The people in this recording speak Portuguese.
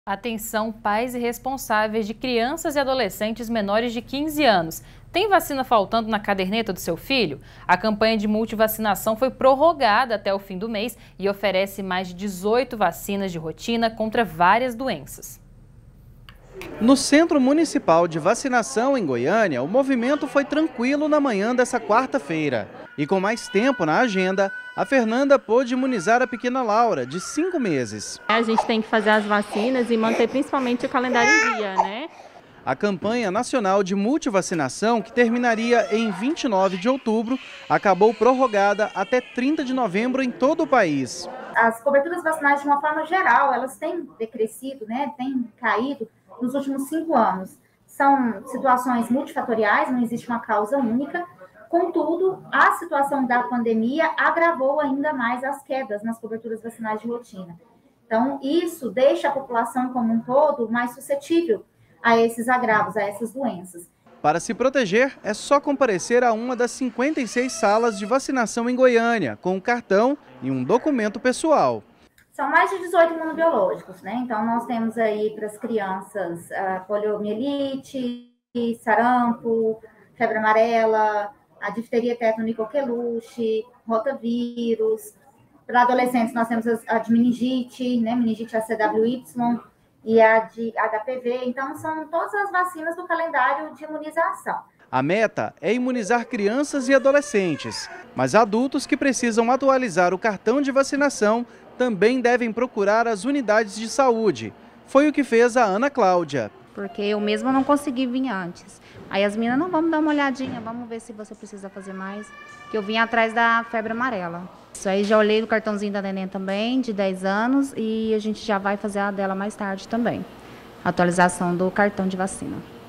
Atenção, pais e responsáveis de crianças e adolescentes menores de 15 anos. Tem vacina faltando na caderneta do seu filho? A campanha de multivacinação foi prorrogada até o fim do mês e oferece mais de 18 vacinas de rotina contra várias doenças. No Centro Municipal de Vacinação em Goiânia, o movimento foi tranquilo na manhã dessa quarta-feira. E com mais tempo na agenda, a Fernanda pôde imunizar a pequena Laura, de 5 meses. A gente tem que fazer as vacinas e manter principalmente o calendário em dia, né? A campanha nacional de multivacinação, que terminaria em 29 de outubro, acabou prorrogada até 30 de novembro em todo o país. As coberturas vacinais, de uma forma geral, elas têm decrescido, né? Têm caído nos últimos 5 anos. São situações multifatoriais, não existe uma causa única. Contudo, a situação da pandemia agravou ainda mais as quedas nas coberturas vacinais de rotina. Então, isso deixa a população como um todo mais suscetível a esses agravos, a essas doenças. Para se proteger, é só comparecer a uma das 56 salas de vacinação em Goiânia, com um cartão e um documento pessoal. São mais de 18 imunobiológicos, né? Então, nós temos aí para as crianças poliomielite, sarampo, febre amarela, a difteria, tétano e coqueluche, rotavírus. Para adolescentes, nós temos a de meningite, né? Meningite ACWY e a de HPV. Então, são todas as vacinas do calendário de imunização. A meta é imunizar crianças e adolescentes, mas adultos que precisam atualizar o cartão de vacinação também devem procurar as unidades de saúde. Foi o que fez a Ana Cláudia. Porque eu mesma não consegui vir antes. Aí as meninas, não, vamos dar uma olhadinha, vamos ver se você precisa fazer mais. Que eu vim atrás da febre amarela. Isso aí, já olhei o cartãozinho da neném também, de 10 anos, e a gente já vai fazer a dela mais tarde também. Atualização do cartão de vacina.